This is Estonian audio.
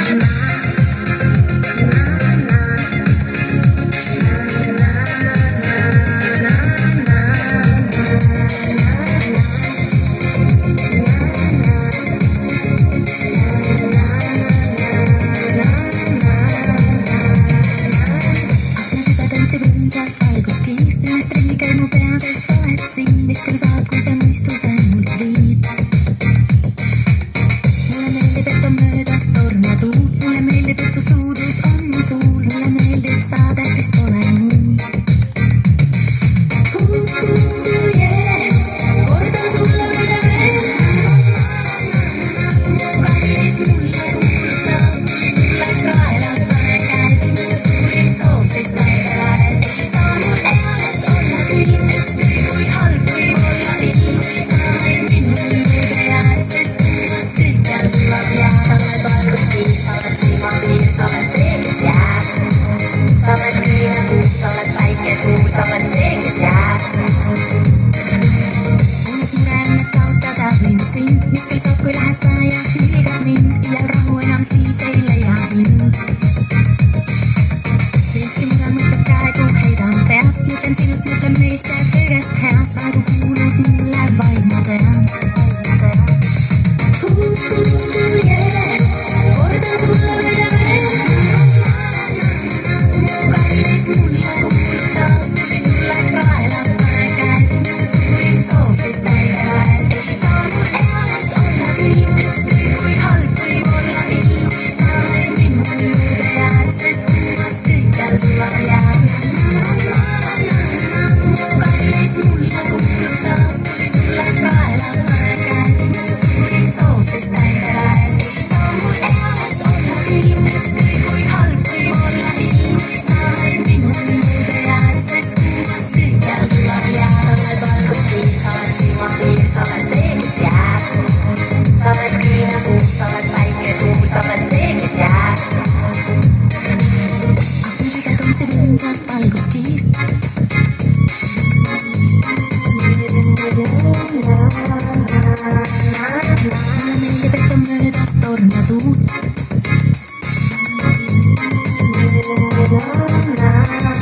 Viskan saat kun se muistuu mult viib. Mulle meeldib, et on möödas torm ja tuul. Mulle meeldib, et su suudlus on mu suul. Mulle meeldib, sa tähtis pole muud. Yeah. Kordan sulle mida veel. Mu kallis mulle kuulutas, kui sulle kaelad pane käed. Mu suurim soov siis taevele, et ei saa mul eales olla külm. Ükskõik kui halb võib olla ilm, sa võid minu juurde jääd, sest kuumas kõikjal sulab jääd. Sa oled valguspiir, sa oled silmapiir, sa oled see, kes jääb. Sa oled külm ja kuus, sa oled päike kuul, sa oled see, kes jääb. Ainus mure on, et kaotada võin sind, mis küll saab, kui lähed sa ja hülgad mind. Iial rahu enam siis ei leia mind. Siiski mul on mõtted praegu heidan peast, mõtlen sinust, mõtlen meist ja kõigest heast. Praegu kuulud mulle vaid ma tean. Yeah. Kordan sulle mida veel. Mu kallis mulle kuulutas, kui sulle kaelad pane käed. Mu suurim soov siis täidele, et ei saa mul eales olla külm. Ükskõik kui halb võib olla ilm, sa võid minu juurde jääd, sest kuumas kõikjal sulab jääd. Mu kallis mulle kuulutas, kui sulle kaelad pane käed. Mu suurim soov siis täidele, et ei saa mul eales olla külm. Ükskõik kui halb võib olla ilm, sa võid minu juurde jääd, sest kuumas kõikjal sulab jääd. Sa oled valguspiir, sa oled silmapiir, sa oled see, kes jääb. Sa oled külm ja kuus, sa oled päike kuul, sa oled see, kes jääb. Akna tegelikult on see võimsalt valguskiir. Mulle meeldib, et on möödas torm ja tuul.